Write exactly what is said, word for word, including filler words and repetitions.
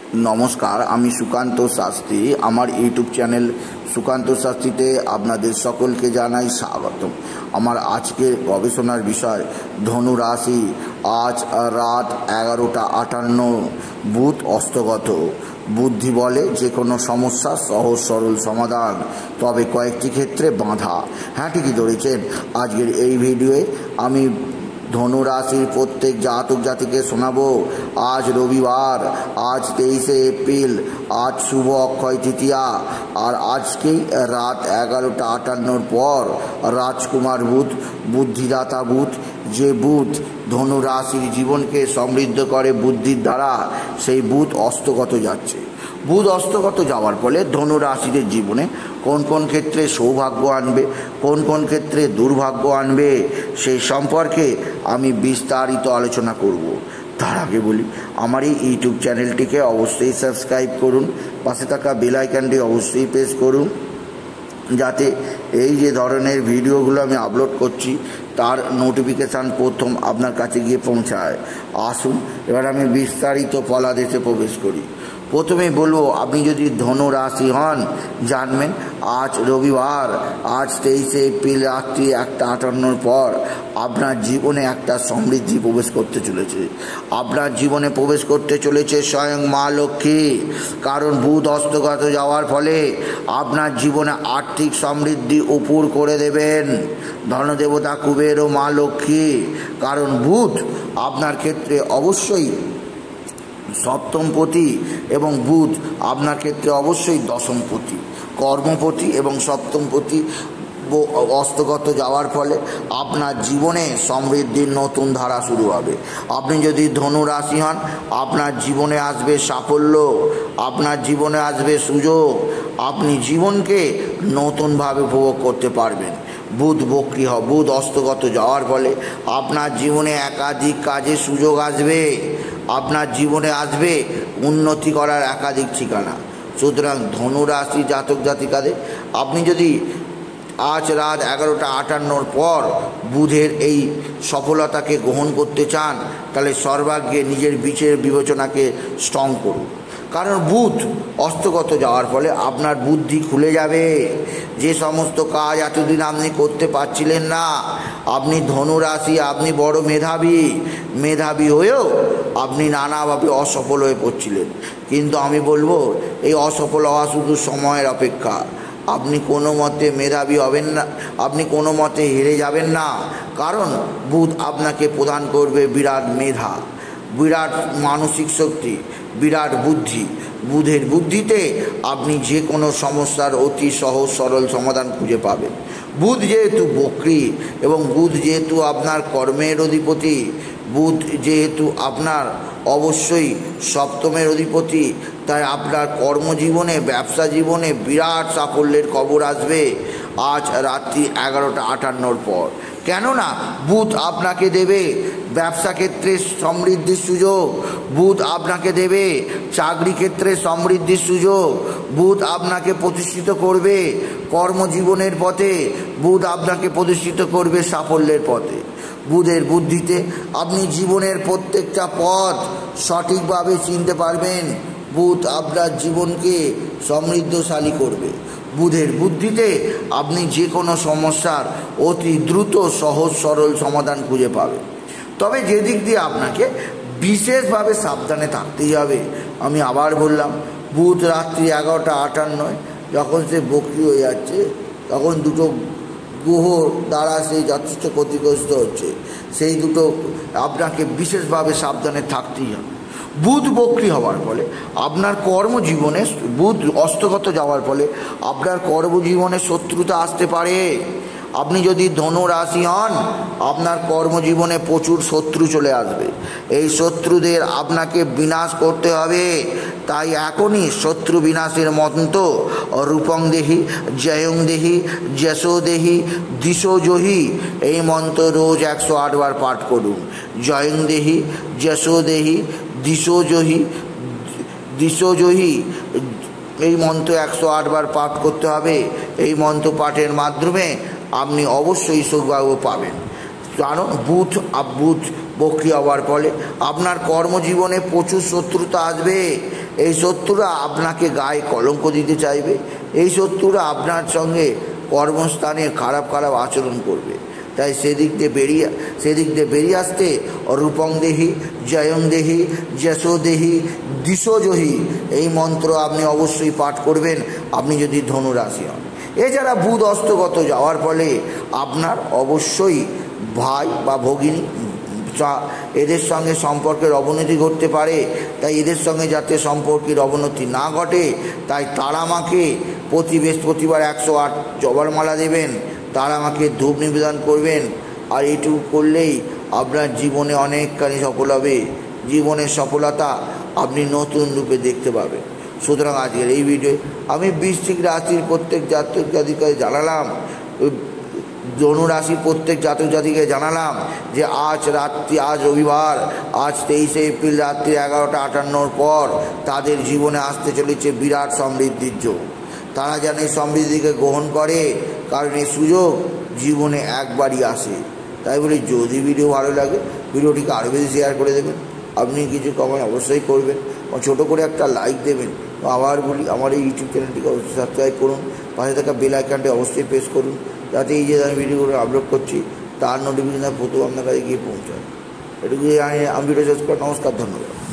नमस्कार आमी सुकान्त शास्त्री आमार यूट्यूब चैनल सुकान्त शास्त्रीते आपनादेर सकलके जानाई स्वागतम। आमार आजकेर गवेषणार विषय धनु राशि। आज रात एगारोटा आटान्न बुध अस्तगत। बुद्धि बोले जे कोनो समस्या सहज सरल समाधान, तबे कयेकटी क्षेत्रे बाधा। हाँ ठीकई धरेछेन। आजकेर एई भिडियोए आमी धनु राशि प्रत्येक जातक जातिके शोनाबो। आज रविवार, आज तेईसे एप्रिल, आज शुभ अक्षय तृतीया और आज के रात एगारोटा आटान्नर पर राजकुमार बुध, बुद्धिदाता बुध, जे बुध धनु राशिर जीवन के समृद्ध करे बुद्धिर द्वारा, सेई बुध अस्तगत जाच्छे। बुध अस्तगत जावार फले धनु राशिर जीवने कोन कोन क्षेत्रे सौभाग्य आनबे, कोन कोन क्षेत्रे दुर्भाग्य आनबे, सेई सम्पर्के आमी विस्तारित आलोचना करब। तार आगे बोली आमार এই यूट्यूब चैनलটিকে अवश्य सबस्क्राइब करुन, पाशे थाका बेल आइकनটি अवश्य प्रेस करुन, যাতে এই যে ধরনের ভিডিওগুলো আমি আপলোড করছি তার নোটিফিকেশান প্রথম আপনার কাছে গিয়ে পৌঁছায়। আসুন এবার আমি বিস্তারিত ফলাদেশে প্রবেশ করি। প্রথমেই বলবো, আপনি যদি ধনু রাশি হন, জানবেন আজ রবিবার, আজ তেইশে এপ্রিল রাত্রি একটা আটান্নর পর আপনার জীবনে একটা সমৃদ্ধি প্রবেশ করতে চলেছে। আপনার জীবনে প্রবেশ করতে চলেছে স্বয়ং মা লক্ষ্মী। কারণ বুধ হস্তগত যাওয়ার ফলে আপনার জীবনে আর্থিক সমৃদ্ধি উপর করে দেবেন ধনদেবতা কুবের ও মা লক্ষ্মী। কারণ বুধ আপনার ক্ষেত্রে অবশ্যই সপ্তমপতি এবং বুধ আপনার ক্ষেত্রে অবশ্যই দশমপতি, কর্মপতি এবং সপ্তমপতি অস্তগত যাওয়ার ফলে আপনার জীবনে সমৃদ্ধির নতুন ধারা শুরু হবে। আপনি যদি ধনু রাশি হন, আপনার জীবনে আসবে সাফল্য, আপনার জীবনে আসবে সুযোগ, আপনি জীবনকে নতুনভাবে উপভোগ করতে পারবেন। বুধ বক্রী হয়, বুধ অস্তগত যাওয়ার ফলে আপনার জীবনে একাধিক কাজে সুযোগ আসবে, আপনার জীবনে আসবে উন্নতি করার একাধিক ঠিকানা। সুতরাং ধনু রাশি জাতক জাতিকাদের আপনি যদি আজ রাত এগারোটা আটান্নর পর বুধের এই সফলতাকে গ্রহণ করতে চান, তাহলে সর্বাগ্রে নিজের বিচার বিবেচনাকে স্ট্রং করুন। কারণ বুধ অস্তগত যাওয়ার ফলে আপনার বুদ্ধি খুলে যাবে। যে সমস্ত কাজ এতদিন আপনি করতে পারছিলেন না, আপনি ধনু রাশি, আপনি বড় মেধাবী, মেধাবী হয়েও আপনি নানাভাবে অসফল হয়ে পড়ছিলেন। কিন্তু আমি বলবো, এই অসফল হওয়া শুধু সময়ের অপেক্ষা। আপনি কোনো মতে মেধাবী হবেন না, আপনি কোনো মতে হেরে যাবেন না। কারণ বুধ আপনাকে প্রদান করবে বিরাট মেধা, বিরাট মানসিক শক্তি, বিরাট বুদ্ধি। বুধের বুদ্ধিতে আপনি যে কোনো সমস্যার অতি সহজ সরল সমাধান খুঁজে পাবেন। বুধ যেহেতু বক্রী এবং বুধ যেহেতু আপনার কর্মের অধিপতি, বুধ যেহেতু আপনার অবশ্যই সপ্তমের অধিপতি, তাই আপনার কর্মজীবনে, ব্যবসা জীবনে বিরাট সাফল্যের খবর আসবে আজ রাত্রি এগারোটা আটান্নর পর। কেননা বুধ আপনাকে দেবে ব্যবসা ক্ষেত্রে সমৃদ্ধির সুযোগ, বুধ আপনাকে দেবে চাকরি ক্ষেত্রে সমৃদ্ধির সুযোগ, বুধ আপনাকে প্রতিষ্ঠিত করবে কর্মজীবনের পথে, বুধ আপনাকে প্রতিষ্ঠিত করবে সাফল্যের পথে। বুধের বুদ্ধিতে আপনি জীবনের প্রত্যেকটা পথ সঠিকভাবে চিনতে পারবেন। বুধ আপনার জীবনকে সমৃদ্ধশালী করবে। বুধের বুদ্ধিতে আপনি যে কোনো সমস্যার অতি দ্রুত সহজ সরল সমাধান খুঁজে পাবেন। তবে যে দিক দিয়ে আপনাকে বিশেষভাবে সাবধানে থাকতেই হবে, আমি আবার বললাম, বুধ রাত্রি এগারোটা আটান্নয় যখন সে বক্রী হয়ে যাচ্ছে, তখন দুটো গ্রহ দ্বারা সে যথেষ্ট ক্ষতিগ্রস্ত হচ্ছে। সেই দুটো আপনাকে বিশেষভাবে সাবধানে থাকতেই হবে। বুধ বক্রী হওয়ার ফলে আপনার কর্মজীবনে, বুধ অস্তগত যাওয়ার ফলে আপনার কর্মজীবনে শত্রুতা আসতে পারে। আপনি যদি ধনু রাশি হন, আপনার কর্মজীবনে প্রচুর শত্রু চলে আসবে। এই শত্রুদের আপনাকে বিনাশ করতে হবে। তাই এখনই শত্রু বিনাশের মন্ত্র রূপং দেহি, জয়ং দেহি, যশো দেহি, দিশো জহি, এই মন্ত্র রোজ একশো আটবার পাঠ করুন। জয়ং দেহি, যশো দেহি, দিশো জহি, দিশো জহি, এই মন্ত্র একশো আটবার পাঠ করতে হবে। এই মন্ত্র পাঠের মাধ্যমে আপনি অবশ্যই সৌভাগ্য পাবেন। কারণ বুধ বুধ বক্রী হওয়ার ফলে আপনার কর্মজীবনে প্রচুর শত্রুতা আসবে। এই শত্রুরা আপনাকে গায়ে কলঙ্ক দিতে চাইবে। এই শত্রুরা আপনার সঙ্গে কর্মস্থানে খারাপ খারাপ আচরণ করবে। তাই সেদিক দিয়ে বেরিয়ে সেদিক দিয়ে বেরিয়ে আসতে রূপং দেহি, জয়ং দেহি, যশো দেহি, দিশোজহি এই মন্ত্র আপনি অবশ্যই পাঠ করবেন আপনি যদি ধনুরাশি হন। এছাড়া বুধ অস্তগত যাওয়ার ফলে আপনার অবশ্যই ভাই বা ভগিনী এদের সঙ্গে সম্পর্কের অবনতি ঘটতে পারে। তাই এদের সঙ্গে যাতে সম্পর্কের অবনতি না ঘটে তাই তারা মাকে প্রতি বৃহস্পতিবার একশো আট জবার মালা দেবেন, তারা মাকে ধূপ নিবেদন করবেন। আর এইটুকু করলেই আপনার জীবনে অনেকখানি সফল হবে। জীবনের সফলতা আপনি নতুন রূপে দেখতে পাবেন। সুতরাং আজকের এই ভিডিও আমি বৃশ্চিক রাশির প্রত্যেক জাতক জাতিকাকে জানালাম, ধনুরাশির প্রত্যেক জাতক জাতিকে জানালাম যে আজ রাত্রি আজ রবিবার আজ তেইশে এপ্রিল রাত্রি এগারোটা আটান্নর পর তাদের জীবনে আসতে চলেছে বিরাট সমৃদ্ধির যোগ। তারা যেন এই সমৃদ্ধিকে গ্রহণ করে, কারণ এই সুযোগ জীবনে একবারই আসে। তাই বলি যদি ভিডিও ভালো লাগে ভিডিওটিকে আরও বেশি শেয়ার করে দেবেন। আপনি কিছু কমেন্ট অবশ্যই করবেন, ছোটো করে একটা লাইক দেবেন। আবার বলি আমার এই ইউটিউব চ্যানেলটিকে অবশ্যই সাবস্ক্রাইব করুন, পাশে থাকা বেল আইকনটি অবশ্যই প্রেস করুন যাতে এই যে আমি ভিডিওগুলো আপলোড করছি তার নোটিফিকেশন প্রথম আপনার কাছে গিয়ে পৌঁছায়। এটুকু আমি ভিডিও শেষ করে নমস্কার, ধন্যবাদ।